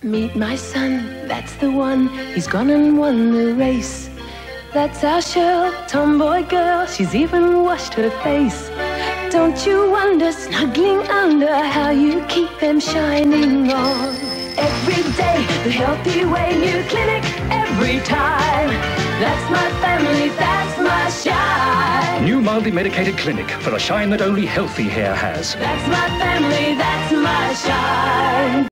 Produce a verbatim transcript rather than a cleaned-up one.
Meet my son, that's the one. He's gone and won the race. That's our Shell, tomboy girl. She's even washed her face. Don't you wonder, snuggling under, how you keep them shining on. Every day, the healthy way, new clinic every time. That's my family, that's my shine. New mildly medicated clinic for a shine that only healthy hair has. That's my family, that's my shine.